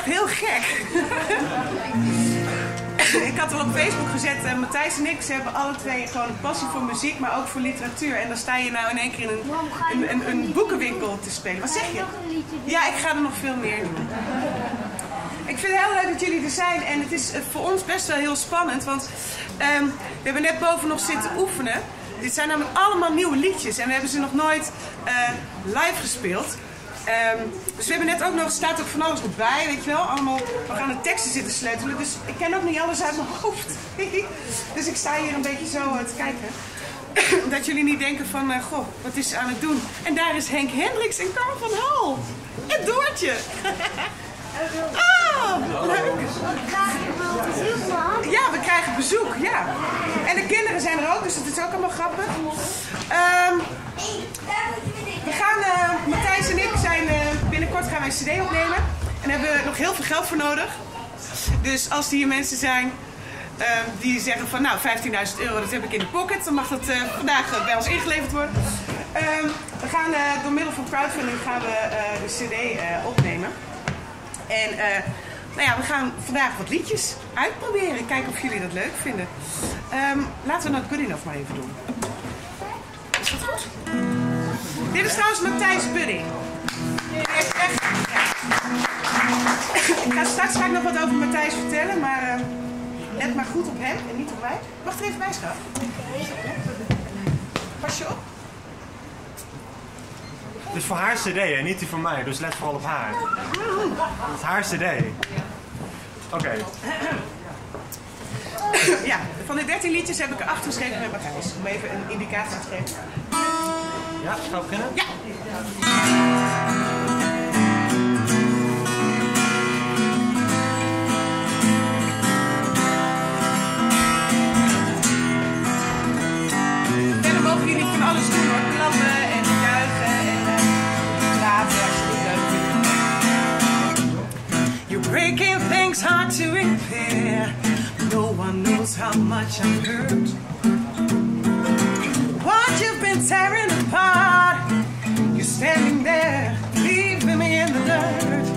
heel gek. Ik had al op Facebook gezet, Matthijs en ik, ze hebben alle twee gewoon een passie voor muziek, maar ook voor literatuur. En dan sta je nou in één keer in een boekenwinkel te spelen. Wat zeg je? Ja, ik ga er nog veel meer doen. Ik vind het heel leuk dat jullie er zijn en het is voor ons best wel heel spannend, want we hebben net boven nog zitten oefenen. Dit zijn namelijk allemaal nieuwe liedjes en we hebben ze nog nooit live gespeeld. Dus we hebben net ook nog, staat ook van alles erbij, weet je wel, allemaal, we gaan de teksten zitten sleutelen, dus ik ken ook niet alles uit mijn hoofd. Dus ik sta hier een beetje zo te kijken, dat jullie niet denken van, goh, wat is ze aan het doen? En daar is Henk Hendricks en Carl van Hal. En Doortje. Ah, leuk. Ja, we krijgen bezoek, ja. En de kinderen zijn er ook, dus dat is ook allemaal grappig. We gaan, Matthijs en ik zijn, binnenkort gaan wij een cd opnemen. En daar hebben we nog heel veel geld voor nodig. Dus als hier mensen zijn die zeggen van nou 15.000 euro, dat heb ik in de pocket. Dan mag dat vandaag bij ons ingeleverd worden. We gaan door middel van crowdfunding gaan we de cd opnemen. En nou ja, we gaan vandaag wat liedjes uitproberen. Kijken of jullie dat leuk vinden. Laten we Not Good Enough maar even doen. Is dat goed? Dit is trouwens Matthijs Budding. Ik ga straks nog wat over Matthijs vertellen, maar let maar goed op hem en niet op mij. Mag er even bij, schat? Pas je op. Het is voor haar cd en niet die van mij, dus let vooral op haar. Het is haar cd. Oké. Ja, van de 13 liedjes heb ik er 8 geschreven met Matthijs. Om even een indicatie te geven. Ja, gaan we beginnen? Ja. Verder mogen jullie van alles doen hoor. Klappen en juichen en praten als je het leuk vindt. You're breaking things hard to repair. No one knows how much I'm hurt. What you've been tearing apart. You're standing there, leaving me in the dirt.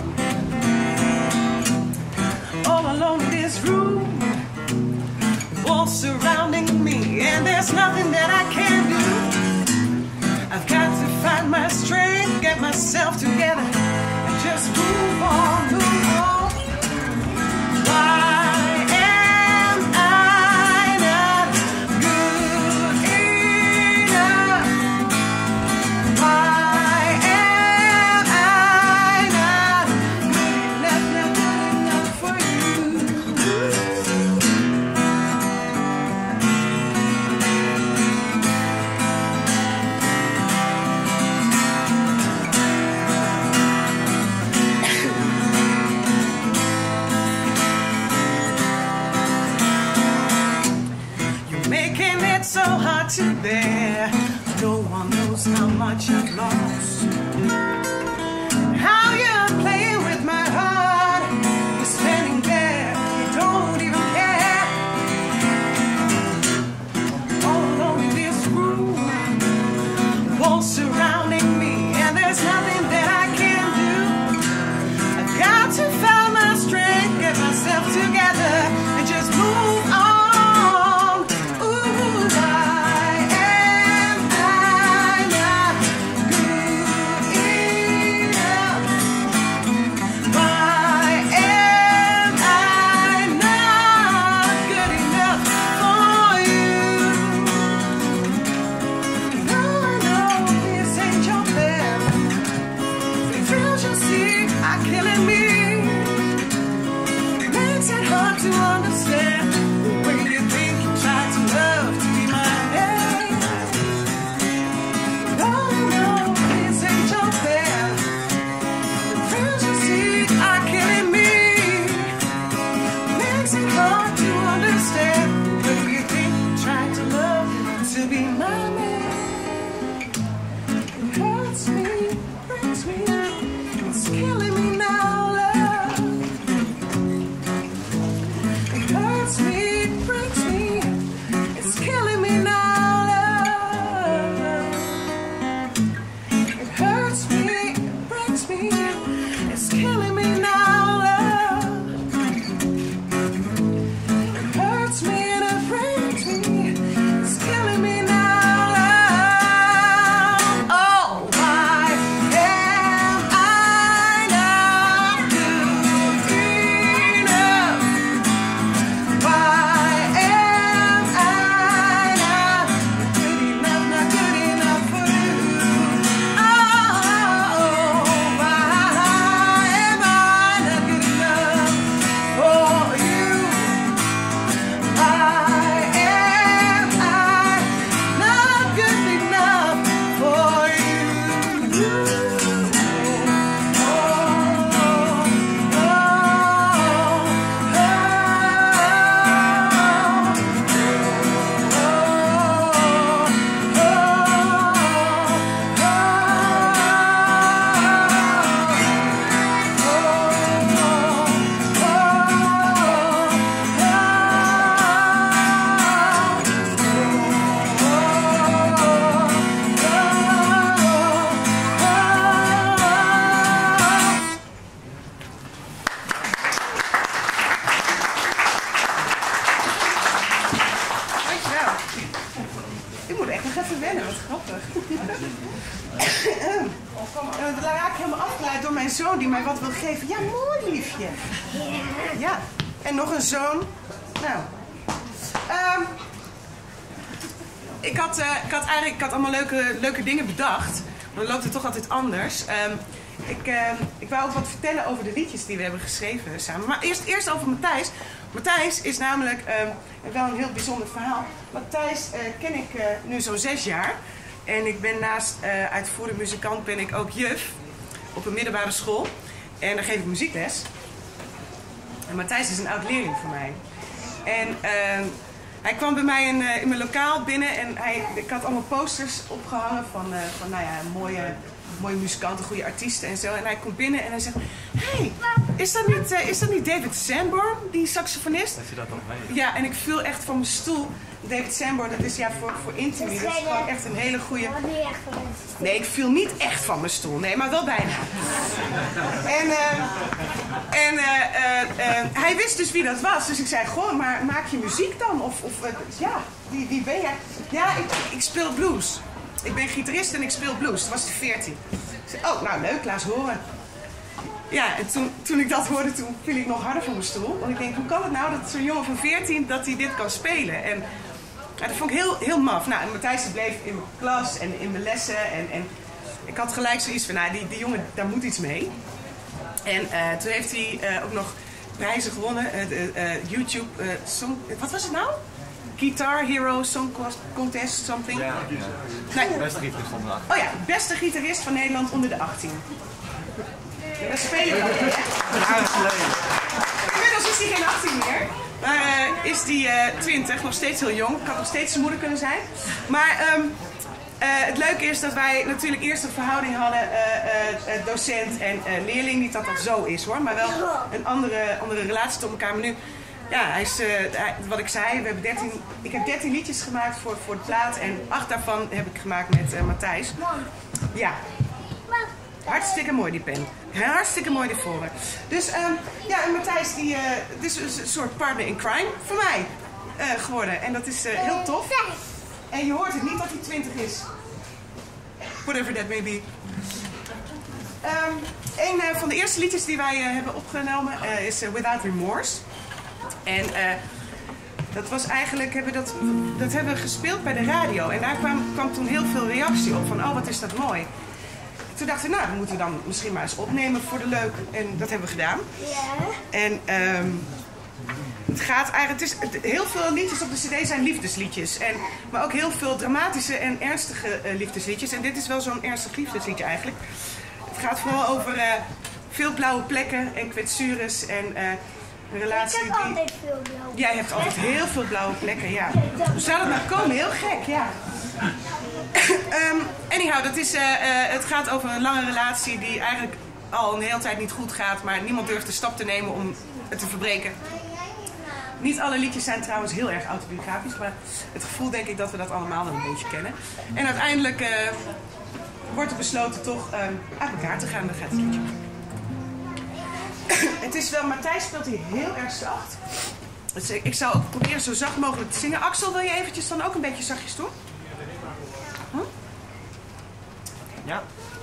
All alone in this room, walls surrounding me, and there's nothing that I can do. I've got to find my strength, get myself together, and just move on, move on. Why? So hard to bear. No one knows how much I've lost. How you're playing with my heart. You're standing there, you don't even care. All alone in this room, walls surrounding me, and there's nothing that I can do. I've got to find my strength, get myself together, and just move on. Good me afgeleid door mijn zoon die mij wat wil geven. Ja, mooi liefje. Ja, en nog een zoon. Nou. Ik had allemaal leuke dingen bedacht. Maar dan loopt het toch altijd anders. Ik wou ook wat vertellen over de liedjes die we hebben geschreven samen. Maar eerst over Matthijs. Matthijs is namelijk wel een heel bijzonder verhaal. Matthijs ken ik nu zo'n 6 jaar. En ik ben naast uitvoerend muzikant ben ik ook juf op een middelbare school. En daar geef ik muziekles. En Matthijs is een oud leerling van mij. En hij kwam bij mij in mijn lokaal binnen en ik had allemaal posters opgehangen van nou ja, mooie muzikanten, goede artiesten en zo. En hij komt binnen en hij zegt, hey, is dat niet David Sanborn, die saxofonist? Dat je dat nog weet. Ja, en ik viel echt van mijn stoel. David Sanborn, dat is ja voor Intimi, dat is gewoon echt een hele goede... Nee, ik viel niet echt van mijn stoel, nee, maar wel bijna. En hij wist dus wie dat was, dus ik zei, goh, maar maak je muziek dan? Of ja, wie ben jij? Ja, ik speel blues. Ik ben gitarist en ik speel blues. Toen was hij 14. Ik zei, oh, nou leuk, laat eens horen. Ja, en toen ik dat hoorde, toen viel ik nog harder van mijn stoel. Want ik denk, hoe kan het nou dat zo'n jongen van 14 dat hij dit kan spelen? En ja, dat vond ik heel maf. Nou, en Matthijs bleef in mijn klas en in mijn lessen. En ik had gelijk zoiets van, nou, die jongen, daar moet iets mee. En toen heeft hij ook nog prijzen gewonnen. YouTube Song... Wat was het nou? Guitar Hero Song Contest, something. Ja, nee. Beste gitarist van de 18. Oh ja, beste gitarist van Nederland onder de 18. Ja, dat spelen we al, hè? Inmiddels is hij geen 18 meer. Maar is hij 20, nog steeds heel jong. Kan nog steeds zijn moeder kunnen zijn. Maar het leuke is dat wij natuurlijk eerst een verhouding hadden, docent en leerling. Niet dat dat zo is hoor, maar wel een andere relatie tot elkaar. Maar nu, ja, wat ik zei, ik heb 13 liedjes gemaakt voor de plaat. En 8 daarvan heb ik gemaakt met Matthijs. Ja. Hartstikke mooi die pen. Hartstikke mooi die voren. Dus ja, en Matthijs die is een soort partner in crime voor mij geworden. En dat is heel tof. En je hoort het niet dat hij 20 is. Whatever that may be. Een van de eerste liedjes die wij hebben opgenomen is Without Remorse. En dat was eigenlijk, dat hebben we gespeeld bij de radio. En daar kwam toen heel veel reactie op van, oh wat is dat mooi. Toen dachten we, nou, dat moeten we dan misschien maar eens opnemen voor de leuk. En dat hebben we gedaan. Ja. En het gaat eigenlijk, heel veel liedjes op de cd zijn liefdesliedjes. Maar ook heel veel dramatische en ernstige liefdesliedjes. En dit is wel zo'n ernstig liefdesliedje eigenlijk. Het gaat vooral over veel blauwe plekken en kwetsures en een relatie. Ik heb altijd veel blauwe plekken. Jij hebt altijd heel veel blauwe plekken, ja. Hoe zou dat nou komen? Heel gek, ja. Anyhow, het gaat over een lange relatie die eigenlijk al een hele tijd niet goed gaat, maar niemand durft de stap te nemen om het te verbreken. Niet alle liedjes zijn trouwens heel erg autobiografisch, maar het gevoel denk ik dat we dat allemaal wel een beetje kennen. En uiteindelijk wordt er besloten toch uit elkaar te gaan. Dan gaat het liedje. Het is wel, Matthijs speelt hier heel erg zacht. Dus ik zou ook proberen zo zacht mogelijk te zingen. Axel, wil je eventjes dan ook een beetje zachtjes doen? Huh? Ja.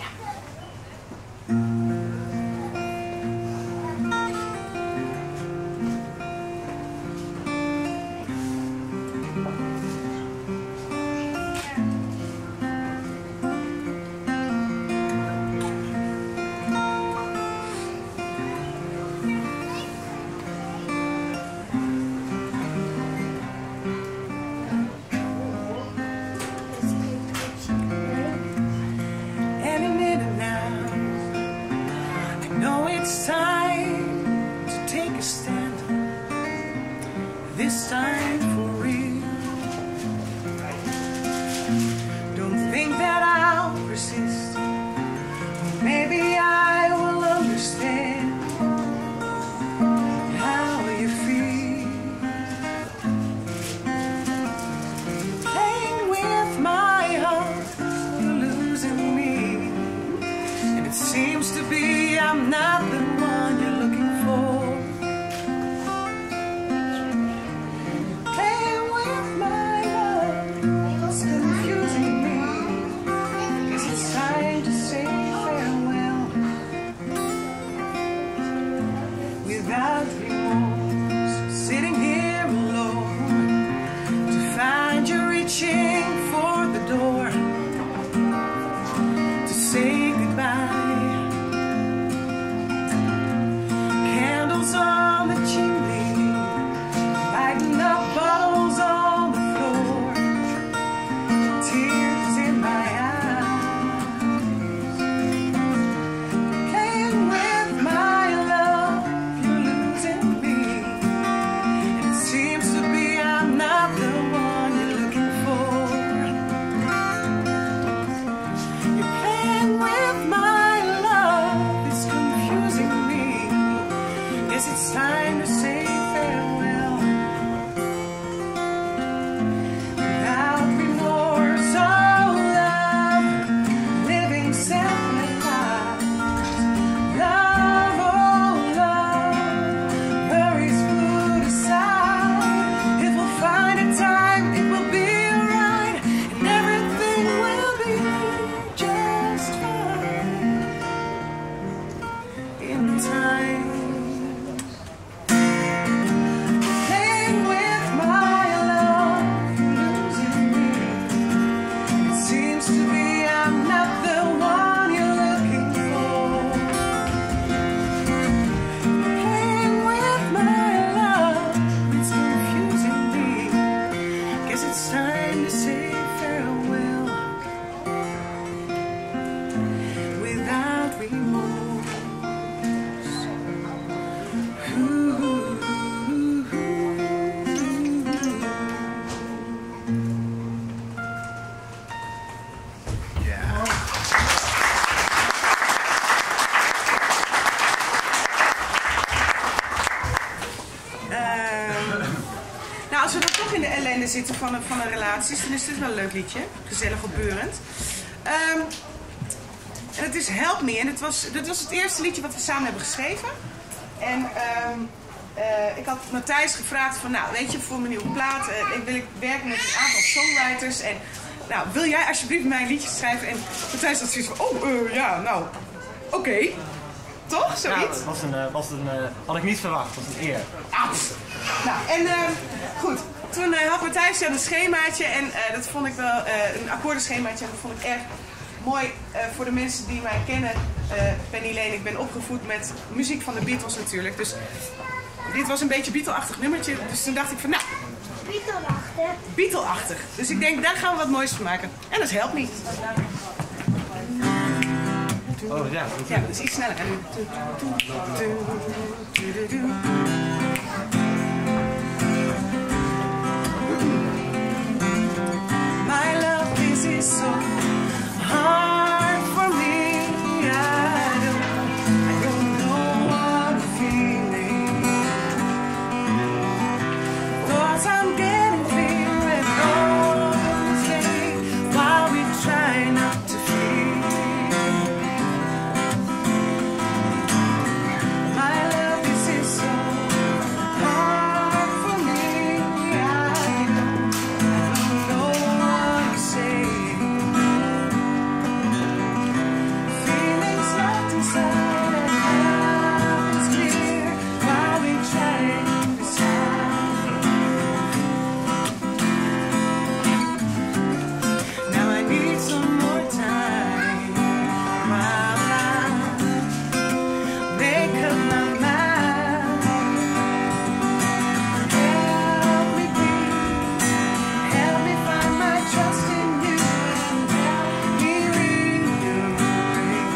This time for real. Don't think that I'll persist. Maybe I will understand how you feel. Playing with my heart, you're losing me. And it seems to be I'm not the one you're looking for. binnen zitten van een relatie. Dan is dit wel een leuk liedje. Gezellig opbeurend. En het is Help Me. En dit was het eerste liedje wat we samen hebben geschreven. En ik had Matthijs gevraagd van, nou weet je, voor mijn nieuwe plaat, ik wil werken met een aantal songwriters. En nou, wil jij alsjeblieft mij een liedje schrijven? En Matthijs had zoiets van, ja, nou, oké. Toch? Zoiets? Ja, had ik niet verwacht. Dat was een eer. Nou, en goed. Toen had Matthijs een schemaatje en dat vond ik wel, een akkoordenschemaatje, en dat vond ik erg mooi voor de mensen die mij kennen. Ben Helene, ik ben opgevoed met muziek van de Beatles natuurlijk. Dus dit was een beetje Beatle-achtig nummertje. Dus toen dacht ik van, nou... Beatle-achtig. Dus ik denk, daar gaan we wat moois van maken. En dat helpt niet. Oh ja. Ja, dat is iets sneller. My love, this is so hard for me. I don't know what I'm feeling. 'Cause I'm getting clear and all the day while we try not to feel. My love, this is so hard for me. I don't know what I'm saying. Feelings locked inside and it's clear while we try to decide. Now I need some more time while I make up my mind. Help me please, help me find my trust in you. Help me rearrange.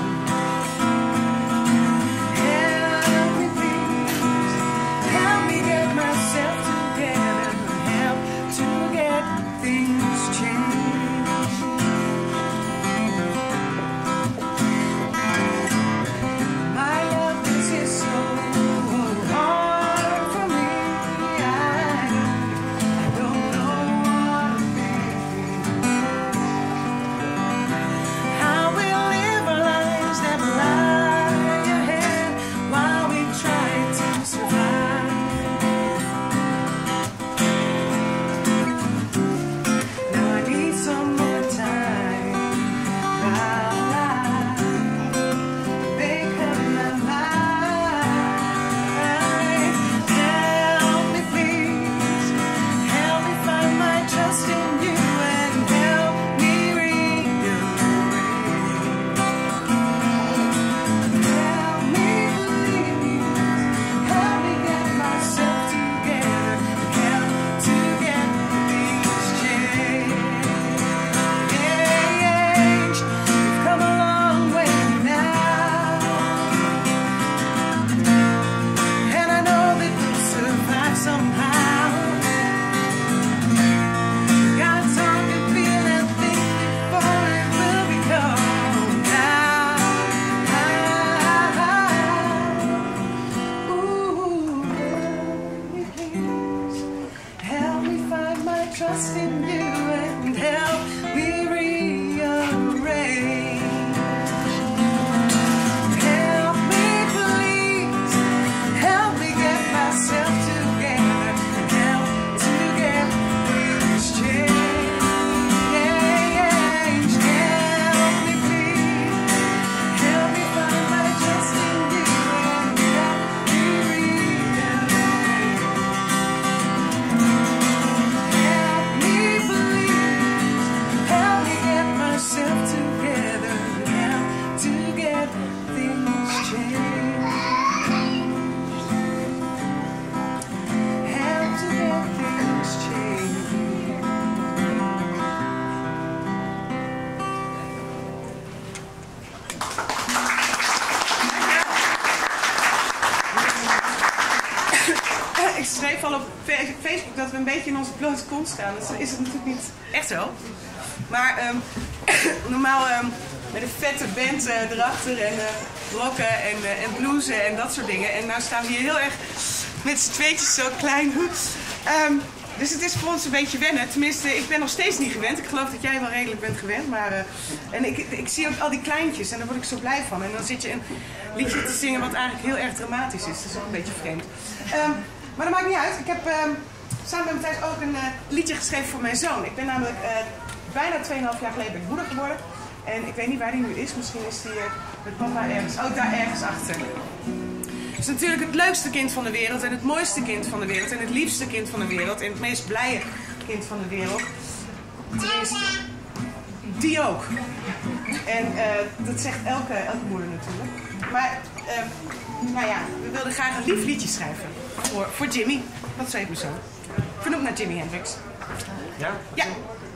Help me please, help me get myself together. Help to get things changed. My love, this is so hard for me. I don't know what I'm thinking. How we'll live our lives that lie ahead while we try to survive. Now I need some more time while I make up my mind. Help me please, help me find my trust in you and help me rearrange. Help me please, help me get myself together, help to get things changed. We've come a long way now, and I know that we'll survive somehow. Gotta talk and feel and think before it will become now. Ooh, help me please, help me find my trust in you and help me rearrange. Help me please, help me get myself together, help to get things changed. Help me please, help me find my trust in you and help me rearrange. Help me please, help me get myself together, help to get things changed. Help to get things changed. Ik schreef al op Facebook dat we een beetje in onze blote kont staan. Dat is het natuurlijk niet echt zo. Maar normaal met een vette band erachter en rocken en bluesen en dat soort dingen. En nou staan we hier heel erg met z'n tweetjes zo klein. Dus het is voor ons een beetje wennen. Tenminste, ik ben nog steeds niet gewend. Ik geloof dat jij wel redelijk bent gewend. Maar, en ik zie ook al die kleintjes en daar word ik zo blij van. En dan zit je een liedje te zingen wat eigenlijk heel erg dramatisch is. Dat is ook een beetje vreemd. Maar dat maakt niet uit. Ik heb samen met Matthijs ook een liedje geschreven voor mijn zoon. Ik ben namelijk bijna 2,5 jaar geleden moeder geworden. En ik weet niet waar hij nu is. Misschien is hij met papa ergens. Oh, daar ergens achter. Het is natuurlijk het leukste kind van de wereld en het mooiste kind van de wereld en het liefste kind van de wereld en het meest blije kind van de wereld. Tenminste, die ook. En dat zegt elke moeder natuurlijk. Maar, nou ja, we wilden graag een lief liedje schrijven voor Jimi. Dat is even zo. Vernoemd naar Jimi Hendrix. Ja? Ja.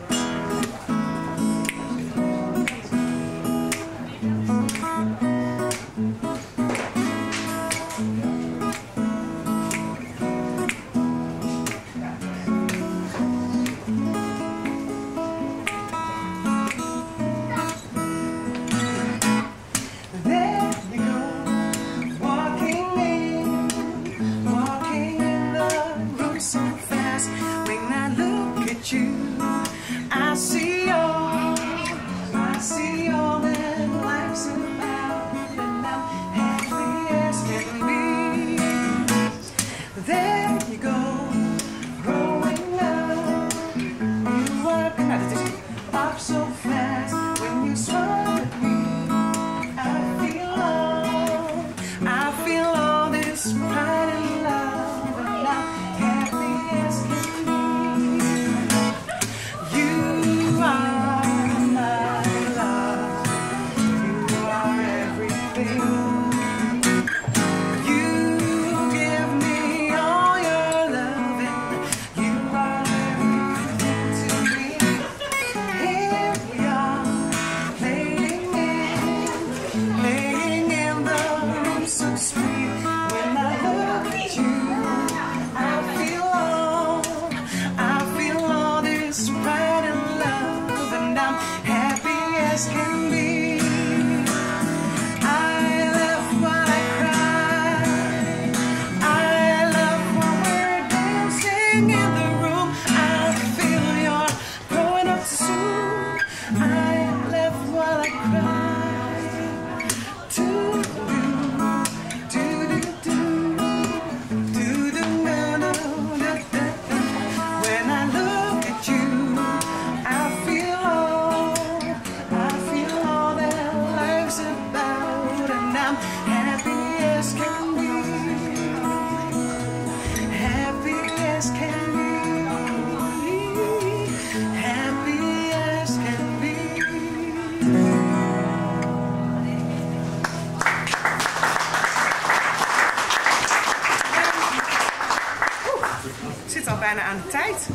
Bijna aan de tijd.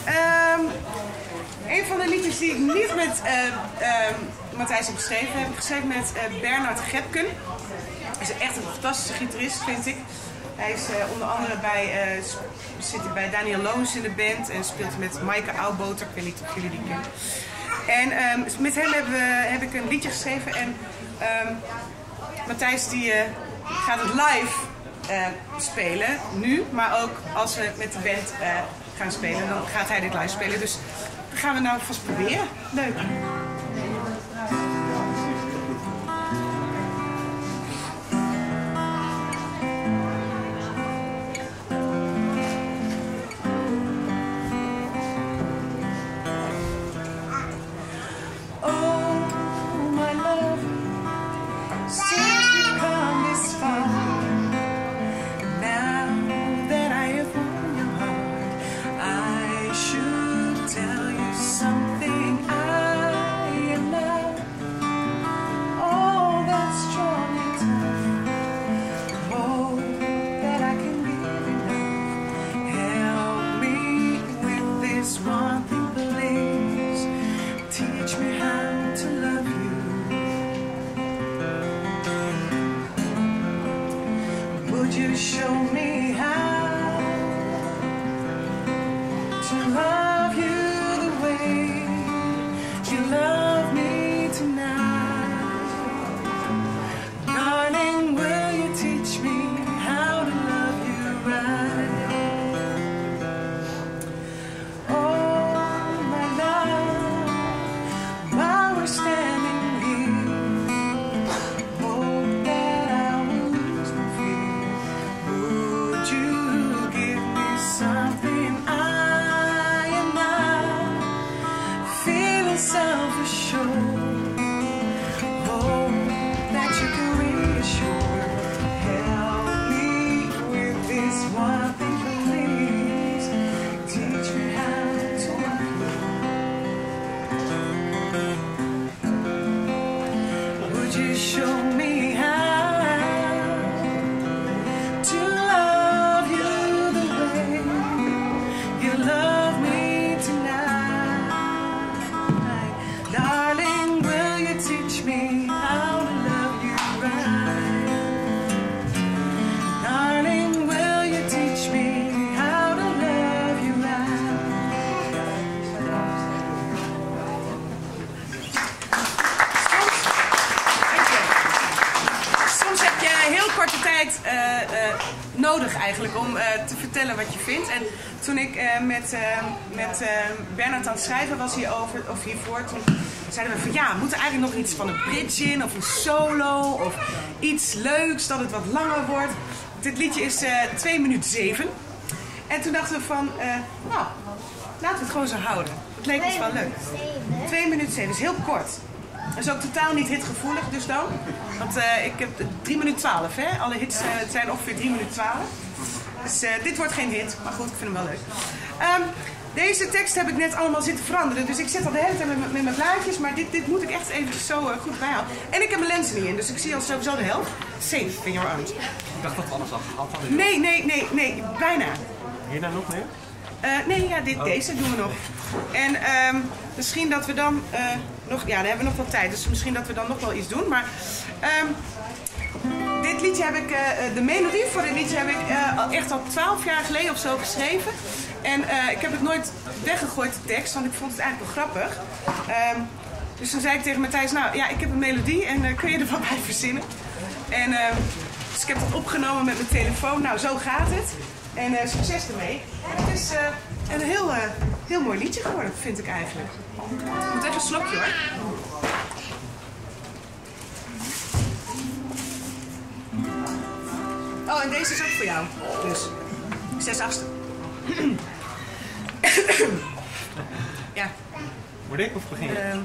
Een van de liedjes die ik niet met Matthijs heb geschreven, heb ik geschreven met Bernard Gepken. Hij is echt een fantastische gitarist, vind ik. Hij is onder andere zit bij Daniel Loos in de band en speelt met Maaike Oudboter. Ik weet niet of jullie die kennen. En met hem heb ik een liedje geschreven en Matthijs die gaat het live spelen, nu, maar ook als we met de band gaan spelen, dan gaat hij dit live spelen. Dus dat gaan we nou vast proberen. Leuk. tijd nodig eigenlijk om te vertellen wat je vindt. En toen ik met Bernard aan het schrijven was hierover, of hiervoor, toen zeiden we van ja, moet er eigenlijk nog iets van een bridge in of een solo of iets leuks, dat het wat langer wordt. Dit liedje is 2 minuten 7. En toen dachten we van, nou, laten we het gewoon zo houden. Het leek ons wel leuk. 2 minuten 7 is heel kort. Dat is ook totaal niet hitgevoelig dus dan. Want ik heb 3 minuten 12, hè. Alle hits zijn ongeveer 3 minuten 12. Dus dit wordt geen hit, maar goed, ik vind hem wel leuk. Deze tekst heb ik net allemaal zitten veranderen. Dus ik zit al de hele tijd met mijn plaatjes, maar dit moet ik echt even zo goed bijhouden. En ik heb mijn lenzen niet in, dus ik zie al sowieso de helft. Safe in your arms. Ik dacht dat we alles al gehad hadden. Nee, bijna. Hierna nog meer? Nee, ja, deze doen we nog. En misschien dat we dan nog... Ja, dan hebben we nog wel tijd. Dus misschien dat we dan nog wel iets doen. Maar dit liedje heb ik... de melodie voor dit liedje heb ik echt al 12 jaar geleden of zo geschreven. En ik heb het nooit weggegooid, de tekst. Want ik vond het eigenlijk wel grappig. Dus toen zei ik tegen Matthijs... Nou, ja, ik heb een melodie. En kun je er wat bij verzinnen? En dus ik heb dat opgenomen met mijn telefoon. Nou, zo gaat het. En succes ermee. En het is een heel mooi liedje geworden, vind ik eigenlijk. Ik moet even een slokje hoor. Oh, en deze is ook voor jou. Dus 6/8. Ja. Moet ik of begin je?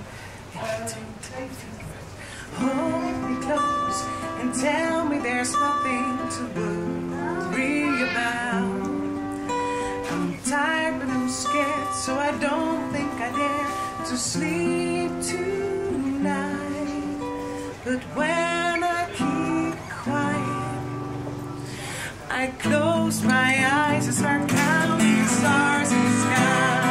Hold me close and tell me there's nothing to worry about. I'm tired but I'm scared, so I don't think I dare to sleep tonight. But when I keep quiet, I close my eyes and start counting the stars in the sky.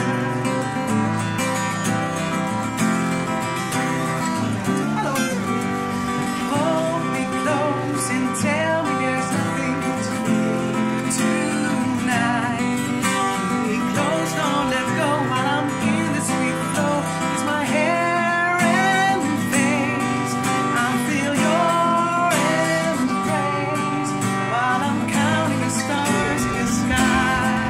Tell me there's nothing to do tonight. Keep me close, don't let go while I'm in this sweet flow. It's my hair and face. I feel your embrace while I'm counting the stars in the sky.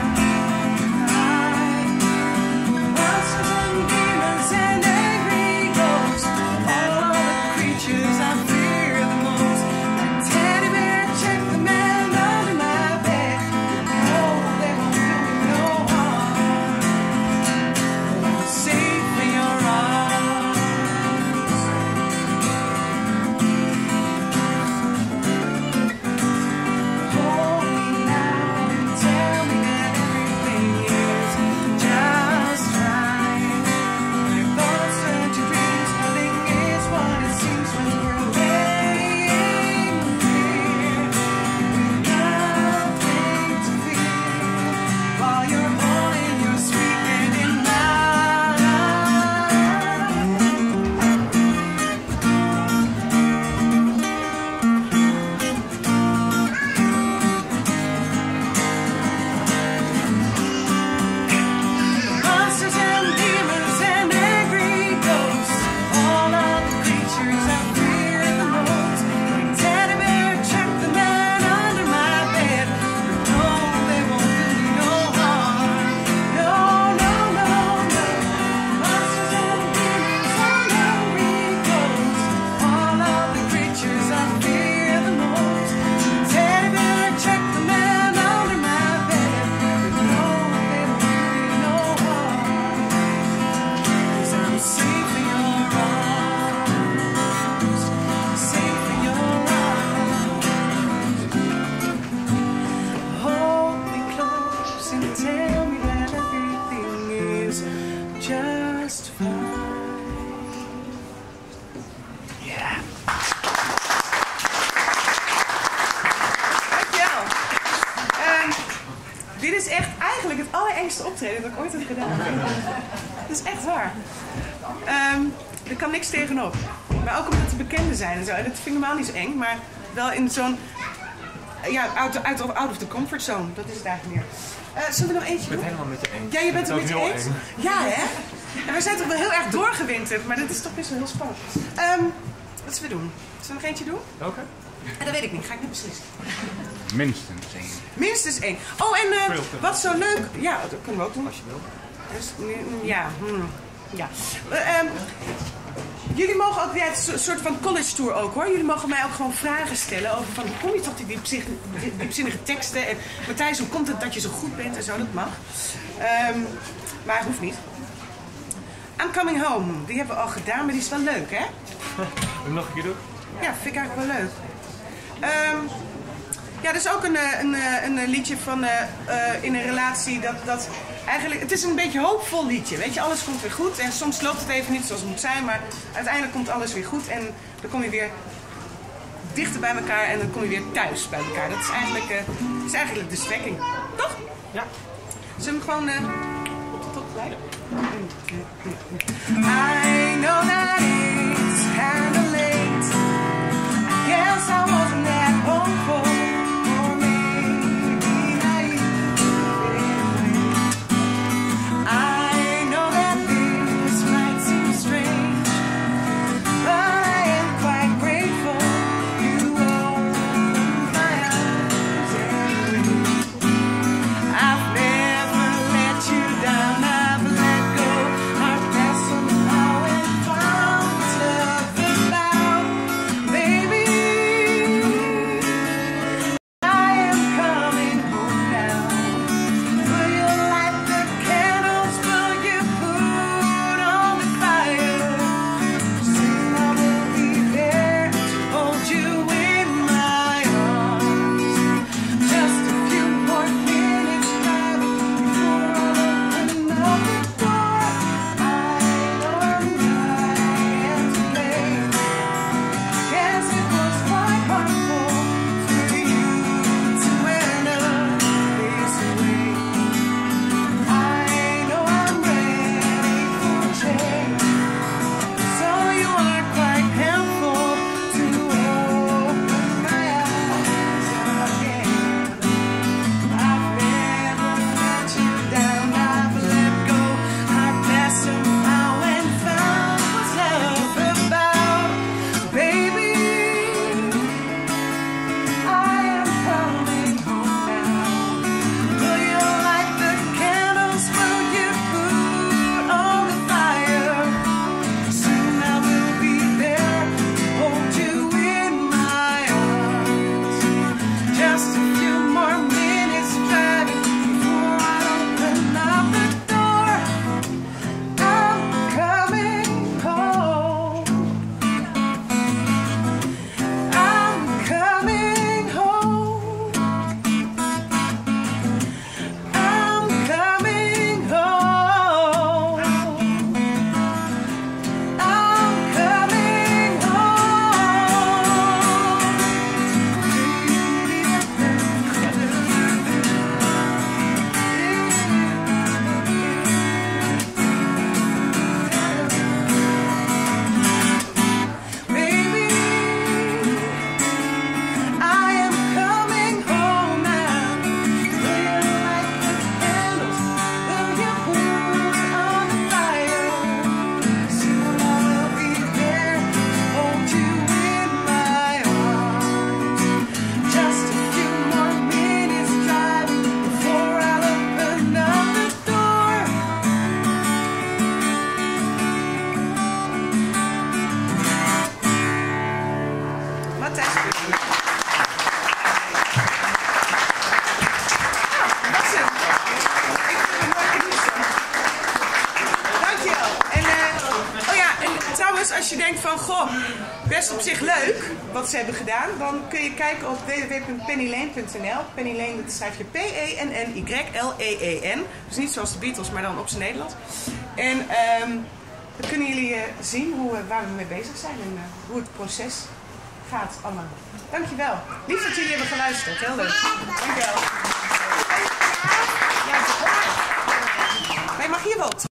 Monsters and demons and angry ghosts, all of the creatures I fear the most. Check the man under my bed. No, they won't do me no harm. I'm safe in your arms. Hold me now and tell me that everything is just right. My thoughts turn to dreams. Nothing is what it seems when we're laying here. Nothing to fear while you're holding your sweet hand in mine. Monsters and demons and angry ghosts, all of the creatures I fear the most. Teddy bear, check the man under my bed. No, they won't do me no harm. No, no, no, no. Monsters and demons and angry ghosts, all of the creatures I fear the most. Teddy bear, check the man under my bed. No, they won't do me no harm. 'Cause I'm safe in your arms. Safe in your arms. Hold me close and tell me that everything is just fine. Yeah. Dankjewel. Dit is echt eigenlijk het allerengste optreden dat ik ooit heb gedaan. Dat is echt waar. Er kan niks tegenop. Maar ook omdat het bekenden zijn en zo. En dat vind ik normaal niet zo eng, maar wel in zo'n... Ja, out of the comfort zone. Dat is het eigenlijk meer. Zullen we nog eentje Ik ben doen? het helemaal met je eens. Ja, je bent het ook met je heel eens? eng. Ja, hè? En we zijn toch wel heel erg doorgewinterd, maar dat is toch best wel heel spannend. Wat zullen we doen? Zullen we nog eentje doen? Oké. En dat weet ik niet, ga ik niet beslissen. Minstens 1. Minstens 1. Oh, en wat zo leuk... Ja, dat kunnen we ook doen als je wil. Dus, ja, ja. Jullie mogen ook, ja, het is een soort van college tour ook hoor. Jullie mogen mij ook gewoon vragen stellen over van hoe kom je tot die diepzinnige teksten. En Matthijs, hoe komt het dat je zo goed bent en zo, dat mag. Maar het hoeft niet. I'm Coming Home, die hebben we al gedaan, maar die is wel leuk hè? Wil je nog een keer doen? Ja, vind ik eigenlijk wel leuk. Ja, er is ook een liedje van in een relatie dat eigenlijk... Het is een beetje hoopvol liedje, weet je. Alles komt weer goed en soms loopt het even niet zoals het moet zijn, maar uiteindelijk komt alles weer goed en dan kom je weer dichter bij elkaar en dan kom je weer thuis bij elkaar. Dat is eigenlijk de strekking. Toch? Ja. Zullen we hem gewoon op de top leiden? I know that it's kinda late. I guess I wasn't that hopeful. Or maybe naive. I know that this might seem strange, but I am quite grateful you opened my eyes anyway. I've never let you down. I've let go. I've passed somehow and found what's love about. Baby, I am coming home now. Will you light the candles? Will you put on the fire? Soon I will be there to hold you in my arms. Just a few more minutes driving before I open up the door. I know I'm right to blame. Guess it was quite harmful for you to end up this way. I know I'm ready for change. So you are quite helpful to open my eyes again. I've never let you down. I've let go. I've passed somehow and found what's love about. Baby, I am coming home now. Will you light the candles? Will you put on the fire? Soon I will be there to hold you in my arms. Just a few more minutes driving before I open up the door. I'm coming home. I'm coming home. I'm coming home. I'm coming Baby, I am coming home now. Will you light the candles? Will you put on the fire? Soon I will be there to hold you in my arms. Just a few more minutes driving before I open up the door. Matthijs. Dat is hem. Ik vind het mooi genieten. Dankjewel. En, oh ja, en trouwens, als je denkt van, goh, best op zich leuk wat ze hebben gedaan, dan kun je kijken op www.pennylane.nl. Penny Lane, dat schrijf je P-E-N-N-Y-L-E-E-N. Dus niet zoals de Beatles, maar dan op zijn Nederlands. En dan kunnen jullie zien waar we mee bezig zijn en hoe het proces gaat allemaal. Dankjewel. Lief dat jullie hebben geluisterd. Heel leuk. Dankjewel. Ja, mag hier wat?